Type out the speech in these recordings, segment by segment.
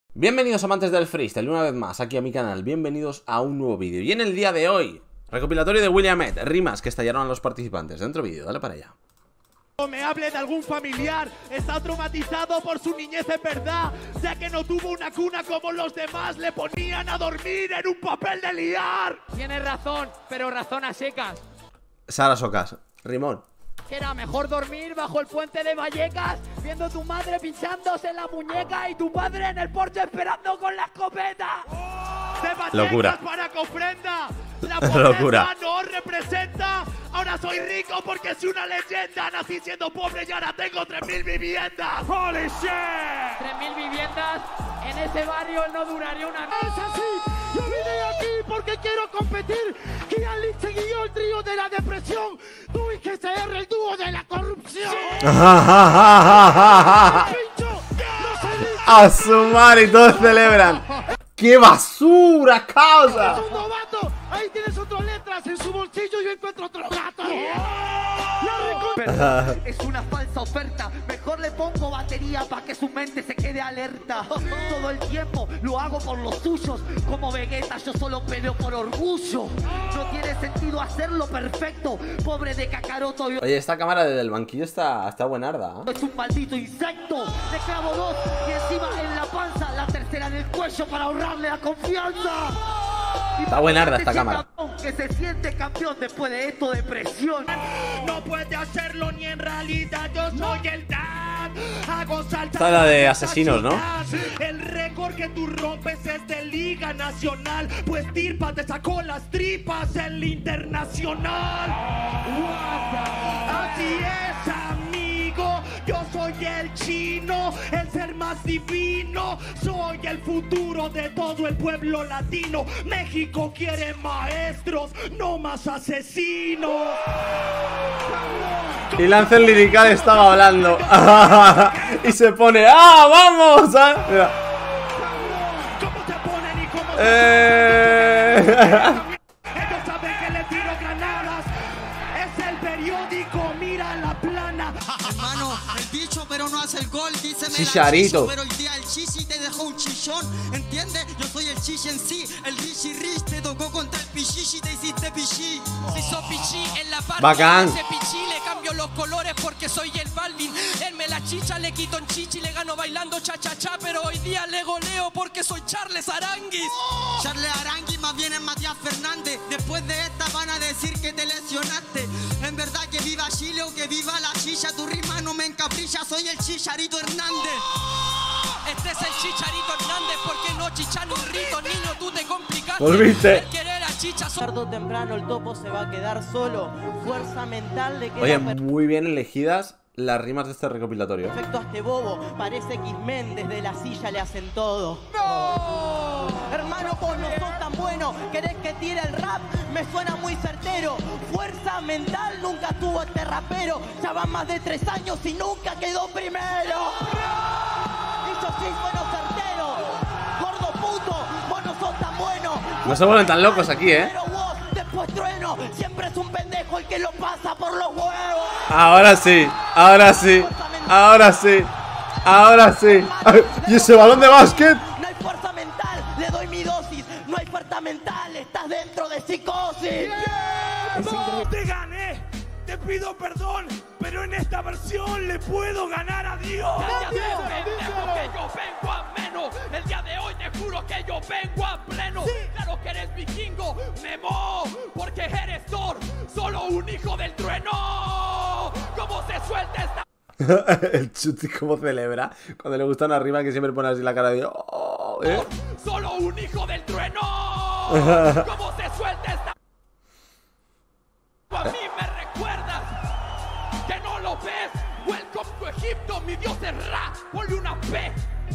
Bienvenidos amantes del freestyle, una vez más aquí a mi canal, bienvenidos a un nuevo vídeo. Y en el día de hoy, recopilatorio de William Head, rimas que estallaron a los participantes. Dentro vídeo, dale para allá. Me hable de algún familiar, está traumatizado por su niñez, es verdad, ya que no tuvo una cuna como los demás, le ponían a dormir en un papel de liar. Tienes razón, pero razón a secas. Sara Socas, rimón. Que era mejor dormir bajo el puente de Vallecas, viendo a tu madre pinchándose en la muñeca y tu padre en el porche esperando con la escopeta. De Vallecas Locura. para que ofrenda. La Locura. pobreza no representa. Ahora soy rico porque soy una leyenda. Nací siendo pobre y ahora tengo 3000 viviendas. ¡Holy shit! 3000 viviendas, en ese barrio no duraría una Es así, yo vine aquí porque quiero competir. Kian Lee siguió el trío de la depresión. Tú y GCR el dúo de la corrupción. Pincho, no se dice. A su madre y todos celebran. ¡Qué basura, causa! Es un novato. Ahí tienes otras letras. En su bolsillo yo encuentro otro gato. Es una falsa oferta, mejor le pongo batería para que su mente se quede alerta. Todo el tiempo lo hago por los suyos, como Vegeta yo solo peleo por orgullo. No tiene sentido hacerlo perfecto, pobre de Kakaroto. Oye, esta cámara desde el banquillo está buenarda, ¿eh? Es un maldito insecto, le clavo dos y encima en la panza, la tercera en el cuello para ahorrarle la confianza. Está buenarda esta cámara. Que se siente campeón después de esto de presión. No puede hacerlo ni en realidad. Yo soy el Dan. Hago saltar. Esta es la de asesinos, ¿no? El récord que tú rompes es de Liga Nacional. Pues Tirpa te sacó las tripas en la internacional. Así es, amigo. Yo soy el chino, el ser más divino. Soy el futuro de todo el pueblo latino. México quiere maestros, no más asesinos. Y Lancer Lirical estaba hablando. Y se pone, ¡ah, vamos! Mira. ¿Cómo se ponen y cómo Ellos saben que le tiro granadas. Es el periódico, mira la plana. Hermano, el bicho pero no hace el gol, dice Chicharito. pero el día el chichi te dejó un chichón, ¿entiendes? Yo soy el chichi en sí, el Rishi Rich te tocó contra el pichichi, te hiciste pichi. Si sos pichi en la parte Bacán. de ese pichi, le cambio los colores porque soy el Balvin. Él me la chicha, le quito en chichi, le gano bailando cha-cha-cha, pero hoy día le goleo porque soy Charles Aranguis. Charles Aranguis más bien es Matías Fernández, después de esta van a decir que te lesionaste. En verdad que viva Chile o que viva la chicha, tu rima no me encapricha, soy el Chicharito Hernández. Este es el Chicharito Hernández, porque no chichan un rito, niño, tú te complicaste. Volviste. El querer a chicha Tarde o temprano el topo se va a quedar solo. Fuerza mental le queda Oye, muy bien elegidas las rimas de este recopilatorio. perfecto a este bobo. Parece X-Men, desde la silla le hacen todo. ¡No! Hermano, vos no sos tan bueno. ¿Querés que tire el rap? Me suena muy certero. Fuerza mental nunca tuvo este rapero. Ya van más de 3 años y nunca quedó primero. Y yo sí bueno certero. Gordo puto, vos no sos tan bueno. No se vuelven tan locos aquí, ¿eh? Pero vos, después trueno. Siempre es un pendejo el que lo pasa por los huevos. Ahora sí, ahora sí, ahora sí, ahora sí. Ay, ¿y ese balón de básquet? No hay fuerza mental, le doy mi dosis. No hay fuerza mental, estás dentro de psicosis. Te gané, te pido perdón, pero en esta versión le puedo ganar a Dios. que yo vengo a menos. El día de hoy te juro que yo vengo a pleno. Claro que eres vikingo, Memo, porque eres Thor, solo un hijo del trueno. ¿Cómo se suelta esta? El Chuti como celebra cuando le gusta una rima que siempre pone así la cara de oh, ¿eh? Solo un hijo del trueno. ¿Cómo se suelta esta? A mí me recuerdas que no lo ves. Welcome to Egipto, mi dios es Ra. Ponle una P.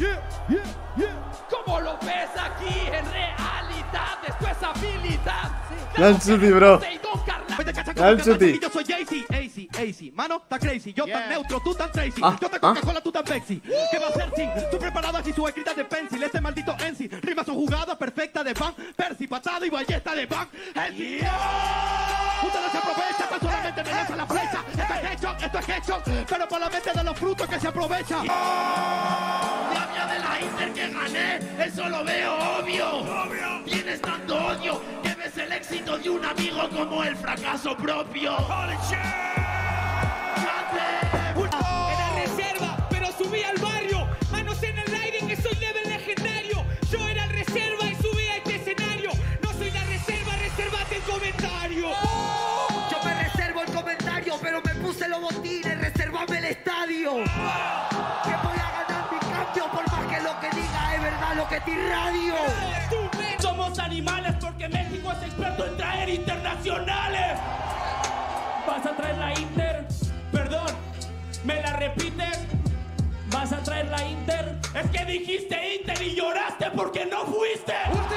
¿Cómo lo ves aquí en realidad? Esto es habilidad. Gran Chuti, bro. Gran Chuti. Yo soy AC, mano, está crazy. Yo tan neutro, tú tan crazy. Ah, Yo te Coca-Cola, tú tan Pepsi. ¿Qué va a ser sin? Tú preparado así su escrita de pencil. Este maldito Ensi. Rima su jugada perfecta de Van Persie. Patada y ballesta de Van Ensi. Ustedes se aprovechan, tan solamente me lanzan la flecha. Esto es hecho, pero por la mente de los frutos que se aprovecha. La mía de la Inter que gané. eso lo veo obvio. Tienes tanto odio que ves el éxito de un amigo como el fracaso propio. Era reserva, pero subí al barrio. Manos en el aire que soy level legendario. Yo era el reserva y subí a este escenario. No soy la reserva, resérvate el comentario. Yo me reservo el comentario, pero me puse los botines, reservame el estadio. Que voy a ganar mi cambio, por más que lo que diga es verdad lo que te irradio. Somos animales porque México es experto en traer internacionales. ¿Vas a traer la Inter? Perdón, ¿me la repites? ¿Vas a traer la Inter? Es que dijiste Inter y lloraste porque no fuiste.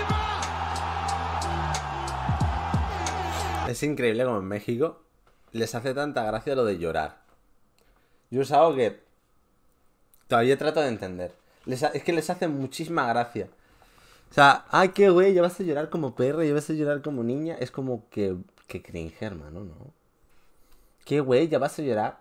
Es increíble como en México les hace tanta gracia lo de llorar. Yo es algo que todavía trato de entender. Es que les hace muchísima gracia. O sea, ay, qué güey, ya vas a llorar como perro, ya vas a llorar como niña. Es como que cringe, hermano, ¿no? Qué güey, ya vas a llorar.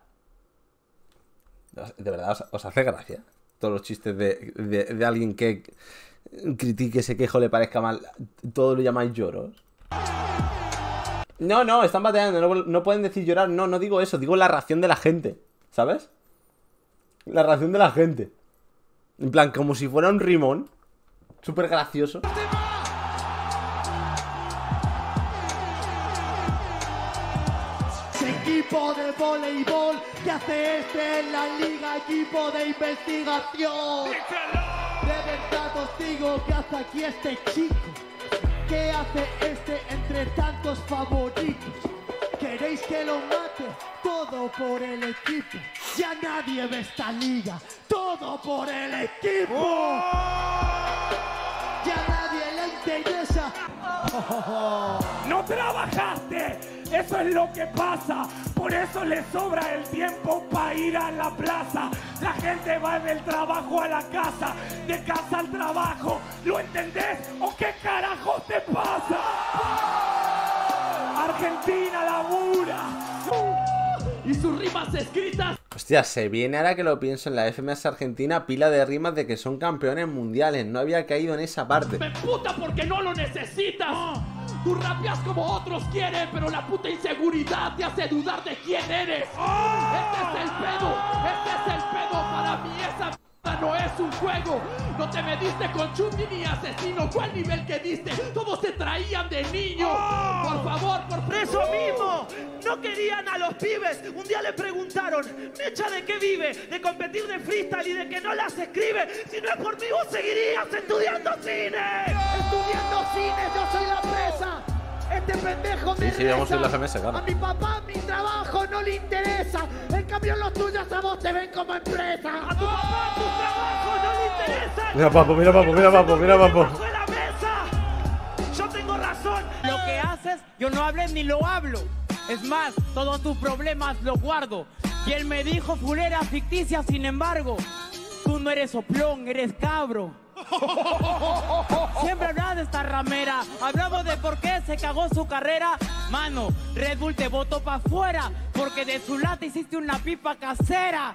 De verdad, os hace gracia todos los chistes de alguien que critique, se quejo, le parezca mal. Todo lo llamáis lloros. No, están bateando, no pueden decir llorar. No digo eso, digo la reacción de la gente, ¿sabes? La reacción de la gente. En plan, como si fuera un rimón. Súper gracioso. Equipo de voleibol, ¿qué hace este en la liga? Equipo de investigación. De verdad os digo, ¿qué hace aquí este chico? ¿Qué hace este entre tantos favoritos? ¿Queréis que lo mate? Todo por el equipo. Ya nadie ve esta liga. Todo por el equipo. Ya nadie le interesa. ¡No trabajaste! Eso es lo que pasa. Por eso le sobra el tiempo para ir a la plaza. La gente va del trabajo a la casa, de casa al trabajo. ¿Lo entendés? ¿O qué carajo te pasa? Argentina labura. Y sus rimas escritas. Hostia, se viene ahora que lo pienso en la FMS Argentina pila de rimas de que son campeones mundiales. No había caído en esa parte. Me puta porque no lo necesitas. Tú rapeas como otros quieren, pero la puta inseguridad te hace dudar de quién eres. Este es el pedo, para mí esa no es un juego. No te mediste con Chuti ni asesino. ¿Cuál nivel que diste? Todos se traían de niño. Por favor, por Eso mismo, no querían a los pibes. Un día le preguntaron, ¿Mecha de qué vive? De competir de freestyle y de que no las escribe. Si no es por mí, vos seguirías estudiando cine. Estudiando cine, yo soy la presa. Este pendejo me Sí, vamos a ir a la reza. FMS, claro. A mi papá mi trabajo no le interesa. En cambio los tuyos a vos te ven como empresa. A tu papá tu trabajo no le interesa. Mira, papo, mira, papo, mira, papo, mira, papo. Bajo de la mesa. Yo tengo razón. Lo que haces, yo no hablé ni lo hablo. Es más, todos tus problemas los guardo. Y él me dijo fulera ficticia, sin embargo, tú no eres soplón, eres cabro. Siempre hablaba de esta ramera. Hablamos de por qué se cagó su carrera. Mano, Red Bull te botó pa' afuera porque de su lata hiciste una pipa casera.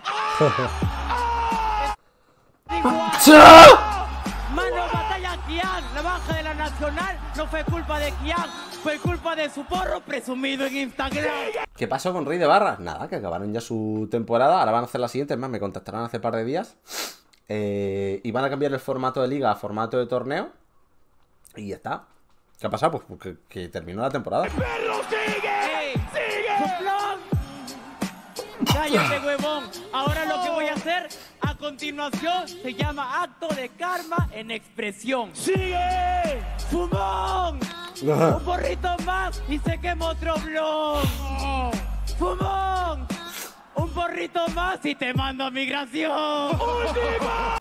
Mano, batalla Kian. La baja de la Nacional no fue culpa de Kian, fue culpa de su porro presumido en Instagram. ¿Qué pasó con Rey de Barras? Nada, que acabaron ya su temporada. Ahora van a hacer la siguiente. Es más, me contactaron hace par de días. Y van a cambiar el formato de liga a formato de torneo. Y ya está. ¿Qué ha pasado? Pues porque que terminó la temporada. ¡Perro, sigue! ¡Sigue! ¡Soplón! ¡Cállate, huevón! Ahora lo que voy a hacer a continuación se llama acto de karma en expresión. ¡Sigue! ¡Fumón! Un porrito más y se quema otro blog. ¡Fumón! Un porrito más y te mando a migración. ¡Última!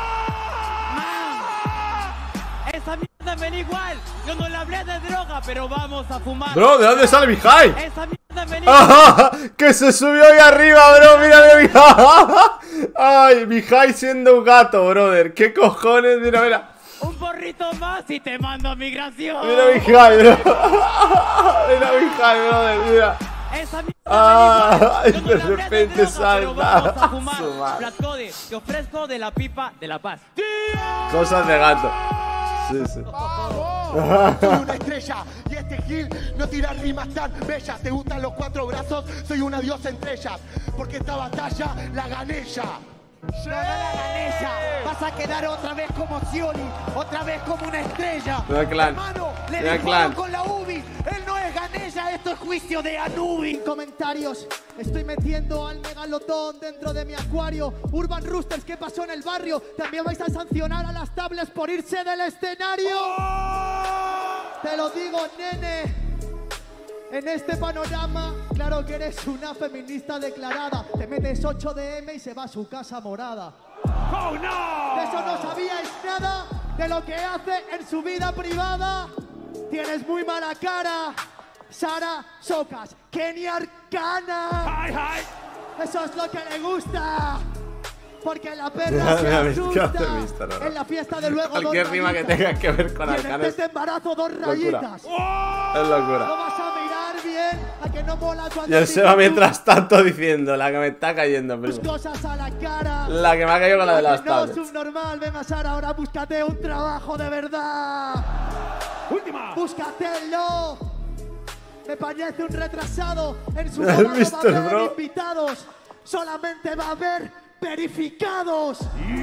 Esa mierda me da igual. Yo no le hablé de droga, pero vamos a fumar. Bro, ¿de dónde sale Mijai? Esa mierda me da igual. ¡Que se subió ahí arriba, bro! ¡Mira, Mijai! ¡Ay, Mijai siendo un gato, brother! ¿Qué cojones? Mira, mira. Un porrito más y te mando a migración. Mira, Mijai, bro. Mira, Mijai, brother, mira. Esa mierda Ah, me da igual. Yo no de le hablé repente droga, pero salta. vamos a Su fumar. madre. Black Code, te ofrezco de la pipa de la paz. Cosas de gato. Sí, sí. Soy una estrella y este Gil no tira rimas tan bellas. ¿Te gustan los 4 brazos? Soy una diosa entre ellas. Porque esta batalla la gané ya. No la gané ya. Vas a quedar otra vez como Scioli, otra vez como una estrella. No hay clan. Hermano, le No hay dispararon clan. con la UBI. Él no es Ganella, esto es juicio de Anubi. Comentarios, estoy metiendo al megalotón dentro de mi acuario. Urban Roosters, ¿qué pasó en el barrio? También vais a sancionar a las tablets por irse del escenario. Te lo digo, nene. En este panorama, claro que eres una feminista declarada. Te metes 8 DM y se va a su casa morada. ¡Oh, no! De eso no sabíais nada, de lo que hace en su vida privada. Tienes muy mala cara, Sara Socas, Kenny Arcana. ¡Ay, ay! Eso es lo que le gusta. Porque la perra se Mira, asusta ¿qué has visto, no? en la fiesta de luego. Cualquier dos rima que rayitas. tenga que ver con Y en Arcana este es embarazo 2 locura. rayitas. Es No locura. vas a mirar bien, a que no mola cuando Y el Seba tú mientras tanto diciendo, la que me está cayendo, tus primo. cosas a la cara. La que me ha caído con la de las No, tablets. subnormal, venga Sara, ahora búscate un trabajo de verdad. ¡Última! Búscatelo. Me parece un retrasado. En su ¿Has boda no va a visto, haber bro? invitados. Solamente va a haber verificados.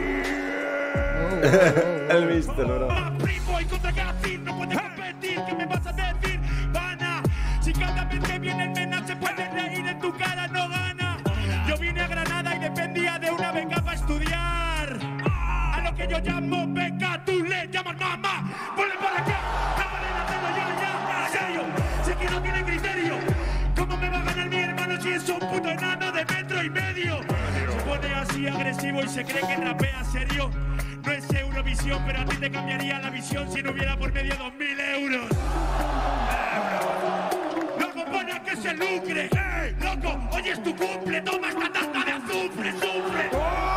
El mister, bro. Primo y contra Gazin, no puedes competir. ¿Qué me vas a decir? Vana. Si cada vez que viene el mena se puede reír en tu cara, no gana. Yo vine a Granada y dependía de una beca para estudiar. A lo que yo llamo beca, tú le llamas mamá. Ponle para acá. La manera de ya. En serio, sé que no tiene criterio. ¿Cómo me va a ganar mi hermano si es un puto enano de 1,5 metros? Se pone así agresivo y se cree que rapea serio. No es Eurovisión, pero a ti te cambiaría la visión si no hubiera por medio 2.000 euros. Loco, para que se lucre. Loco, hoy es tu cumple, toma esta tarta de azufre, sufre.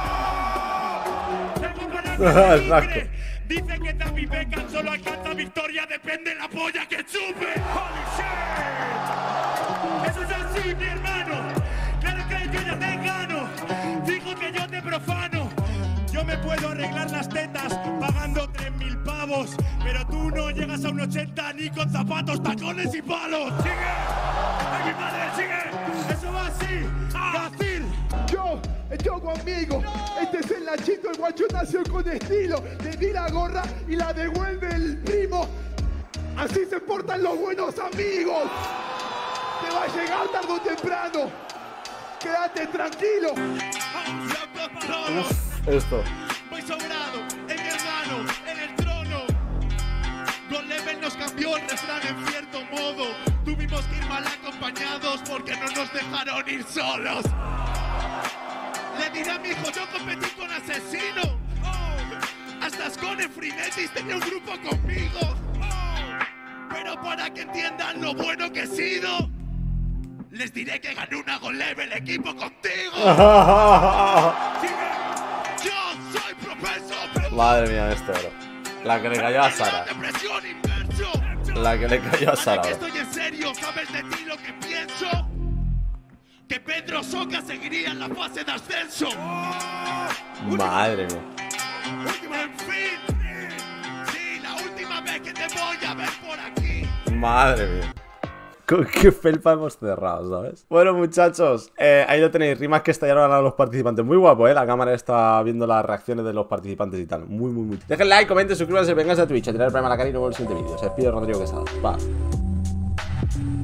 Loco, para que se lucre. Dice que Tapi Beckham solo alcanza victoria, depende la polla que chupe. Holy shit. Eso es así, mi hermano. Claro que yo ya te gano. Digo que yo te profano. Yo me puedo arreglar las tetas pagando 3.000 pavos, pero tú no llegas a un 80 ni con zapatos, tacones y palos. ¡Sigue! ¡Ay, mi madre, sigue! ¡Eso va así! ¡Gazil! Yo conmigo. Este es el Nachito, el guacho nació con estilo. Le di la gorra y la devuelve el primo. Así se portan los buenos amigos. Te va a llegar tarde o temprano. Quédate tranquilo. Esto. Voy sobrado, en mi hermano, en el trono. God Level nos cambió el refrán en cierto modo. Tuvimos que ir mal acompañados porque no nos dejaron ir solos. Le diré a mi hijo, yo competí con Asesino. Hasta Scone Frinetis tenía un grupo conmigo. Pero para que entiendan lo bueno que he sido, les diré que gané una God Level equipo contigo. Yo soy propenso. Madre mía, esto, bro. La que le cayó a Sara. Depresión inverso. La que le cayó a Sara, Que bro. estoy en serio, ¿sabes de ti lo que pienso? Que Pedro Soca seguiría en la fase de ascenso. Madre mía. En fin, sí, la última vez que te voy a ver por aquí. Madre mía. Con qué felpa hemos cerrado, ¿sabes? Bueno, muchachos, ahí lo tenéis. Rimas que estallaron a los participantes. Muy guapo, ¿eh? La cámara está viendo las reacciones de los participantes y tal. Muy, muy, muy. Dejen like, comenten, suscríbanse, vengan a Twitch, a tirar el programa a la cara y luego el siguiente vídeo. Se despide Rodrigo Quesada. Va.